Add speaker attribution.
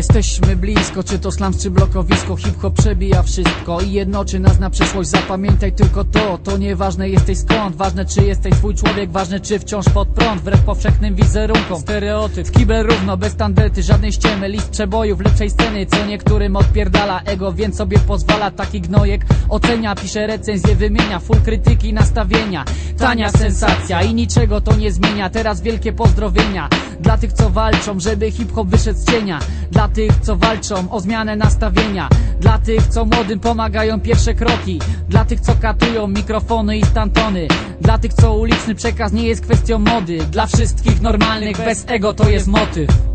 Speaker 1: Jesteśmy blisko, czy to slums, czy blokowisko. Hip-hop przebija wszystko i jednoczy nas na przyszłość. Zapamiętaj tylko to nieważne jesteś skąd. Ważne czy jesteś swój człowiek, ważne czy wciąż pod prąd. Wbrew powszechnym wizerunkom, stereotyp, w kibel równo, bez tandety, żadnej ściemy. List przebojów, lepszej sceny, co niektórym odpierdala ego, więc sobie pozwala. Taki gnojek ocenia, pisze recenzje, wymienia full krytyki, nastawienia. Tania sensacja i niczego to nie zmienia. Teraz wielkie pozdrowienia dla tych, co walczą, żeby hip-hop wyszedł z cienia. Dla tych, co walczą o zmianę nastawienia. Dla tych, co młodym pomagają pierwsze kroki. Dla tych, co katują mikrofony i stantony. Dla tych, co uliczny przekaz nie jest kwestią mody. Dla wszystkich normalnych, bez ego to jest motyw.